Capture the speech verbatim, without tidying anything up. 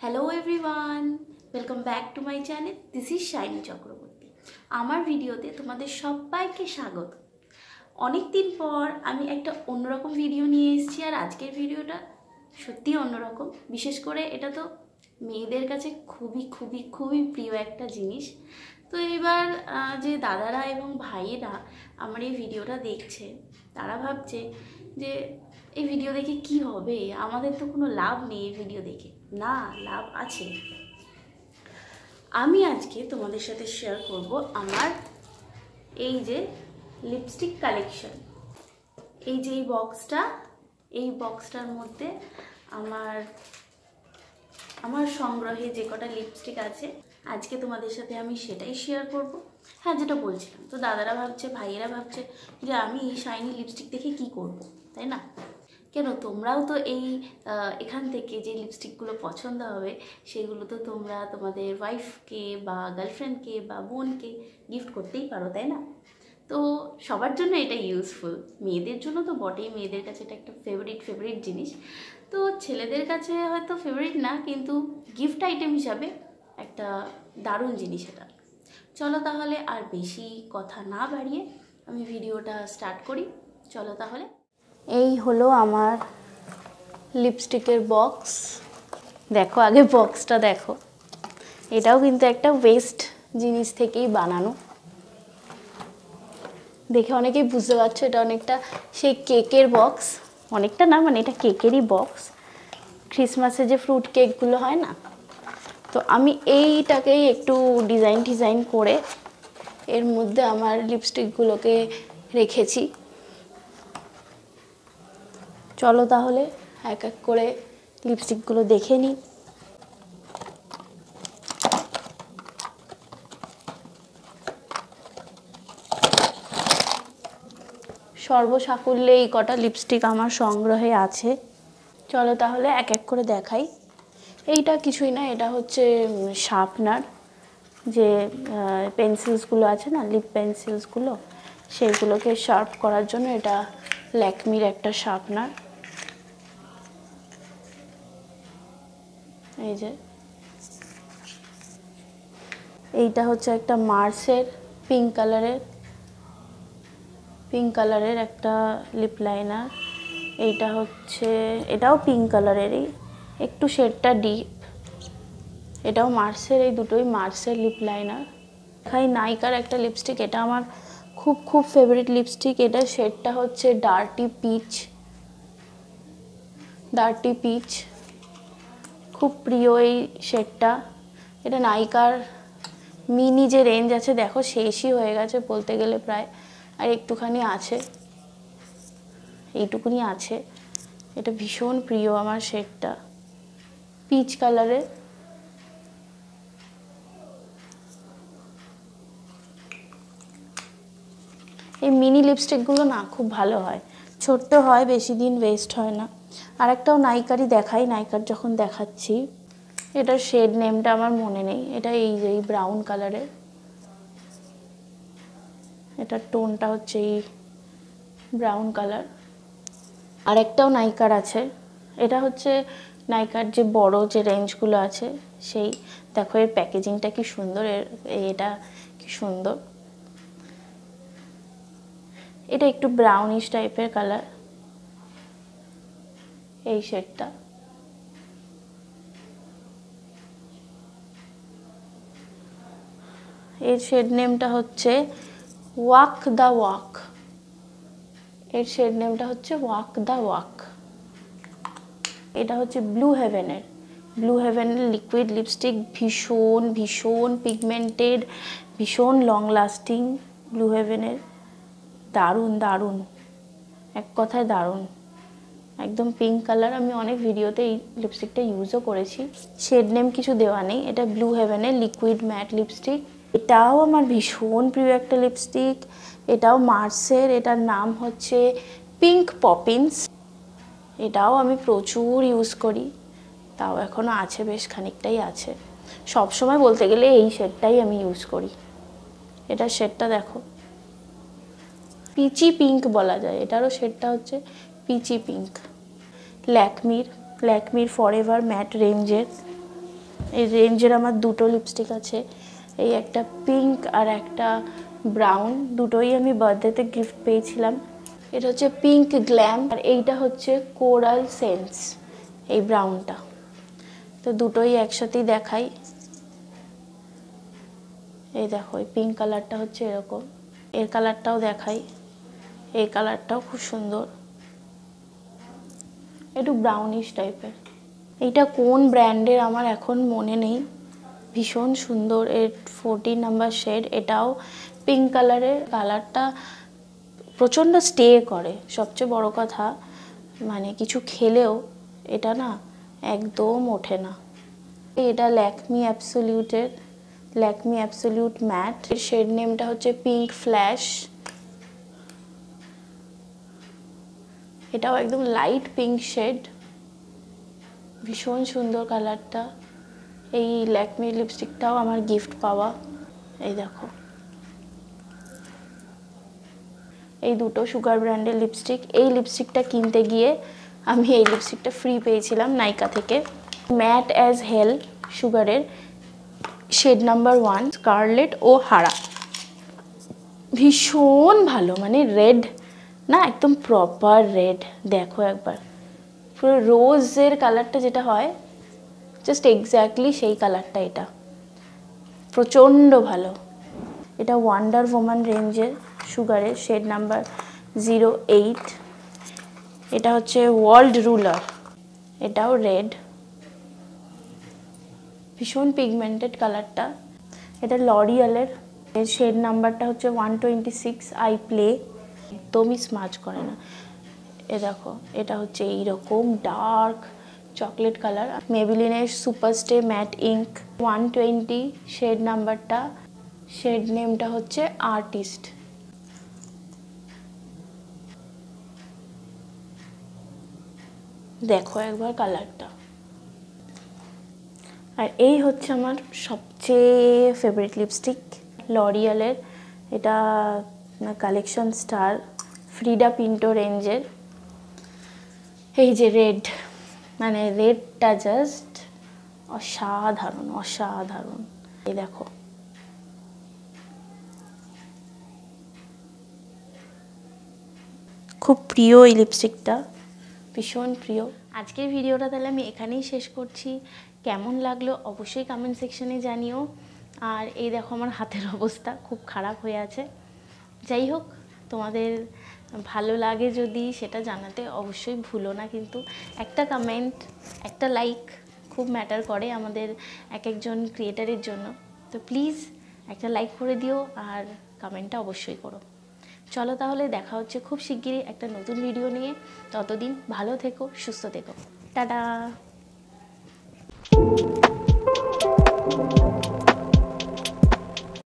Hello everyone, welcome back to my channel. This is Shiny Chakraborty. আমার ভিডিওতে তোমাদের সবাইকে স্বাগত। অনেক দিন পর আমি একটা অন্যরকম ভিডিও নিয়ে এসেছি, আর আজকের ভিডিওটা সত্যিই অন্যরকম। বিশেষ করে এটা তো মেয়েদের কাছে খুবই খুবই খুবই প্রিয় একটা জিনিস। তো এবার যে দাদারা এবং ভাইয়েরা আমার এই ভিডিওটা দেখছে, তারা ভাবছে যে এই ভিডিও দেখে কি হবে, আমাদের তো কোনো লাভ নেই এই ভিডিও দেখে। না, লাভ আছে। আমি আজকে তোমাদের সাথে শেয়ার করব আমার এই যে লিপস্টিক কালেকশন। এই যে এই বক্সটা, এই বক্সটার মধ্যে আমার আমার সংগ্রহে যে কটা লিপস্টিক আছে, আজকে তোমাদের সাথে আমি সেটাই শেয়ার করব। হ্যাঁ, যেটা বলছিলাম, তো দাদারা ভাবছে, ভাইয়েরা ভাবছে যে আমি এই শাইনি লিপস্টিক দেখে কি করব, তাই না? কেন, তোমরাও তো এই এখান থেকে যে লিপস্টিকগুলো পছন্দ হবে সেগুলো তো তোমরা তোমাদের ওয়াইফকে বা গার্লফ্রেন্ডকে বা বোনকে গিফট করতেই পারো, তাই না? তো সবার জন্য এটা ইউজফুল। মেয়েদের জন্য তো বটেই, মেয়েদের কাছে এটা একটা ফেভারিট ফেভারিট জিনিস। তো ছেলেদের কাছে হয়তো ফেভারিট না, কিন্তু গিফট আইটেম হিসাবে একটা দারুণ জিনিস এটা। চলো তাহলে আর বেশি কথা না বাড়িয়ে আমি ভিডিওটা স্টার্ট করি। চলো তাহলে। এই হলো আমার লিপস্টিকের বক্স। দেখো, আগে বক্সটা দেখো। এটাও কিন্তু একটা ওয়েস্ট জিনিস থেকেই বানানো। দেখে অনেকেই বুঝতে পারছো এটা অনেকটা সেই কেকের বক্স। অনেকটা না, মানে এটা কেকেরই বক্স। ক্রিসমাসে যে ফ্রুট কেকগুলো হয় না, তো আমি এইটাকেই একটু ডিজাইন ডিজাইন করে এর মধ্যে আমার লিপস্টিকগুলোকে রেখেছি। চলো তাহলে এক এক করে লিপস্টিকগুলো দেখে নিই। সর্বসাকুল্যে এই কটা লিপস্টিক আমার সংগ্রহে আছে। চলো তাহলে এক এক করে দেখাই। এইটা কিছুই না, এটা হচ্ছে শার্পনার। যে পেন্সিলসগুলো আছে না, লিপ পেন্সিলসগুলো, সেইগুলোকে শার্প করার জন্য এটা ল্যাকমির একটা শার্পনার। এই যে এইটা হচ্ছে একটা মার্সের পিঙ্ক কালারের পিঙ্ক কালারের একটা লিপ লাইনার। এইটা হচ্ছে, এটাও পিঙ্ক কালারেরই, একটু শেডটা ডিপ। এটাও মার্সের, এই দুটোই মার্সের লিপ লাইনার। দেখাই নাইকার একটা লিপস্টিক, এটা আমার খুব খুব ফেভারিট লিপস্টিক। এটা শেডটা হচ্ছে ডার্টি পিচ। ডার্টি পিচ খুব প্রিয় এই শেডটা। এটা নাইকার মিনি যে রেঞ্জ আছে, দেখো শেষই হয়ে গেছে বলতে গেলে প্রায়, আর একটুখানি আছে, এইটুকুনি আছে। এটা ভীষণ প্রিয় আমার শেডটা, পিচ কালারের। এই মিনি লিপস্টিকগুলো না খুব ভালো হয়, ছোট্ট হয়, বেশি দিন ওয়েস্ট হয় না। আর একটাও নাইকারই দেখাই, নাইকার যখন দেখাচ্ছি। এটার শেড নেমটা আমার মনে নেই। এটা এই যে ব্রাউন কালারের, এটার টোনটা হচ্ছে এই ব্রাউন কালার। আর একটাও নাইকার আছে, এটা হচ্ছে নাইকার যে বড় যে রেঞ্জগুলো আছে সেই। দেখো এর প্যাকেজিংটা কি সুন্দর, এর এটা কি সুন্দর। এটা একটু ব্রাউনিশ টাইপের কালার, এই শেডটা। এর শেড নেমটা হচ্ছে ওয়াক দ্য ওয়াক। এর শেড নেমটা হচ্ছে ওয়াক দ্য ওয়াক। এটা হচ্ছে ব্লু হেভেনের ব্লু হেভেনের লিকুইড লিপস্টিক। ভীষণ ভীষণ পিগমেন্টেড, ভীষণ লং লাস্টিং ব্লু হেভেনের। দারুণ দারুণ, এক কথায় দারুণ, একদম পিঙ্ক কালার। আমি অনেক ভিডিওতে এই লিপস্টিকটা ইউজও করেছি। শেড নেম কিছু দেওয়া নেই। এটা ব্লু হেভেনের লিকুইড ম্যাট লিপস্টিক। এটাও আমার ভীষণ প্রিয় একটা লিপস্টিক। এটাও মার্সের, এটার নাম হচ্ছে পিঙ্ক পপিন্স। এটাও আমি প্রচুর ইউজ করি, তাও এখনও আছে, বেশ খানিকটাই আছে। সব সময় বলতে গেলে এই শেডটাই আমি ইউজ করি। এটার শেডটা দেখো, পিচি পিঙ্ক বলা যায়। এটারও শেডটা হচ্ছে পিচি পিঙ্ক। ল্যাকমির ল্যাকমির ফরএভার ম্যাট রেঞ্জের এই রেঞ্জের আমার দুটো লিপস্টিক আছে, এই একটা পিঙ্ক আর একটা ব্রাউন, দুটোই আমি বার্থডেতে গিফট পেয়েছিলাম। এটা হচ্ছে পিঙ্ক গ্ল্যাম আর এইটা হচ্ছে কোরাল সেন্স, এই ব্রাউনটা। তো দুটোই একসাথেই দেখাই। এই দেখো এই পিঙ্ক কালারটা হচ্ছে এরকম, এর কালারটাও দেখাই, এই কালারটাও খুব সুন্দর, একটু ব্রাউনিশ টাইপের। এইটা কোন ব্র্যান্ডের আমার এখন মনে নেই, ভীষণ সুন্দর, এর ফোরটিন নাম্বার শেড। এটাও পিঙ্ক কালারের, কালারটা প্রচণ্ড স্টে করে। সবচেয়ে বড় কথা মানে কিছু খেলেও এটা না একদম ওঠে না। এটা ল্যাকমি অ্যাবসোলিউটের, ল্যাকমি অ্যাবসোলিউট ম্যাট, এর শেড নেমটা হচ্ছে পিঙ্ক ফ্ল্যাশ। এটাও একদম লাইট পিঙ্ক শেড, ভীষণ সুন্দর কালারটা। এই ল্যাকমি লিপস্টিকটাও আমার গিফট পাওয়া। এই দেখো এই দুটো সুগার ব্র্যান্ডের লিপস্টিক। এই লিপস্টিকটা কিনতে গিয়ে আমি এই লিপস্টিকটা ফ্রি পেয়েছিলাম নাইকা থেকে। ম্যাট অ্যাজ হেল সুগারের, shade number one, scarlet O'Hara. ভীষণ ভালো, মানে রেড না, একদম প্রপার রেড। দেখো একবার পুরো রোজের কালারটা যেটা হয়, জাস্ট এক্স্যাক্টলি সেই কালারটা। এটা প্রচণ্ড ভালো। এটা ওয়ান্ডার ওম্যান রেঞ্জের সুগারের, শেড নাম্বার জিরো এইট। এটা হচ্ছে ওয়ার্ল্ড রুলার, এটাও রেড, ভীষণ পিগমেন্টেড কালারটা। এটা লরিয়ালের, এর শেড নাম্বারটা হচ্ছে one twenty six, I play, একদমই স্মাচ করে না। এ দেখো এটা হচ্ছে এইরকম ডার্ক চকলেট কালার, মেবিলিনের super stay matte ink, one twenty shade নাম্বারটা, শেড নেমটা হচ্ছে আর্টিস্ট। দেখো একবার কালারটা। আর এই হচ্ছে আমার সবচেয়ে ফেভারিট লিপস্টিক, লরিয়ালের, এটা কালেকশন স্টার ফ্রিডা পিন্টো রেঞ্জের। এই যে রেড, মানে রেডটা জাস্ট অসাধারণ অসাধারণ। এই দেখো খুব প্রিয় এই লিপস্টিকটা, ভীষণ প্রিয়। আজকের ভিডিওটা তাহলে আমি এখানেই শেষ করছি। কেমন লাগলো অবশ্যই কমেন্ট সেকশনে জানিও। আর এই দেখো আমার হাতের অবস্থা খুব খারাপ হয়ে আছে। যাই হোক, তোমাদের ভালো লাগে যদি সেটা জানাতে অবশ্যই ভুলো না, কিন্তু একটা কমেন্ট, একটা লাইক খুব ম্যাটার করে আমাদের এক একজন ক্রিয়েটারের জন্য। তো প্লিজ একটা লাইক করে দিও আর কমেন্টটা অবশ্যই করো। চলো তাহলে দেখা হচ্ছে খুব শিগগিরই একটা নতুন ভিডিও নিয়ে। ততদিন ভালো থেকো, সুস্থ থেকো, টাটা।